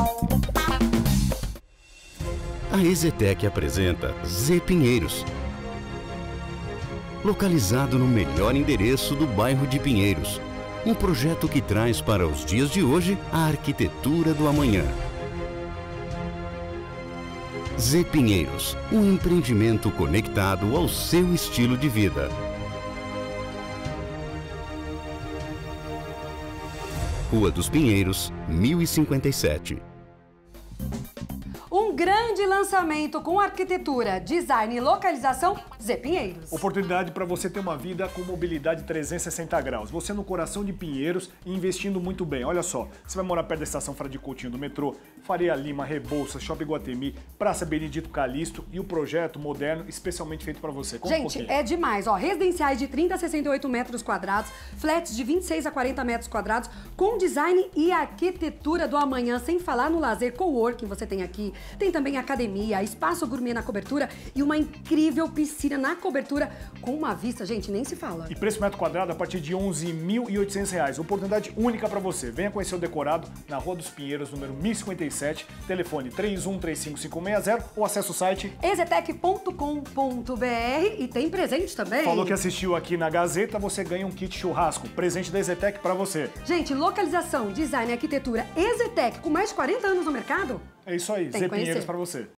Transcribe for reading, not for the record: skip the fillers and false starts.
A EZTEC apresenta Z Pinheiros. Localizado no melhor endereço do bairro de Pinheiros. Um projeto que traz para os dias de hoje a arquitetura do amanhã. Z Pinheiros, um empreendimento conectado ao seu estilo de vida. Rua dos Pinheiros, 1057. Um grande lançamento com arquitetura, design e localização, Z Pinheiros. Oportunidade para você ter uma vida com mobilidade 360 graus. Você no coração de Pinheiros e investindo muito bem. Olha só, você vai morar perto da estação Frade Coutinho do metrô, Faria Lima, Rebouças, Shopping Guatemi, Praça Benedito Calixto e o projeto moderno especialmente feito para você. Conta Gente, é demais, ó. Residenciais de 30 a 68 metros quadrados, flats de 26 a 40 metros quadrados, com design e arquitetura do amanhã, sem falar no lazer coworking você tem aqui. Tem também academia, espaço gourmet na cobertura e uma incrível piscina na cobertura com uma vista, gente, nem se fala. E preço metro quadrado a partir de R$ 11.800. Oportunidade única para você. Venha conhecer o decorado na Rua dos Pinheiros, número 1057, telefone 31355560 ou acesse o site ezetec.com.br e tem presente também. Falou que assistiu aqui na Gazeta, você ganha um kit churrasco, presente da EZTEC para você. Gente, localização, design e arquitetura EZTEC com mais de 40 anos no mercado? É isso aí, Z Pinheiros para você.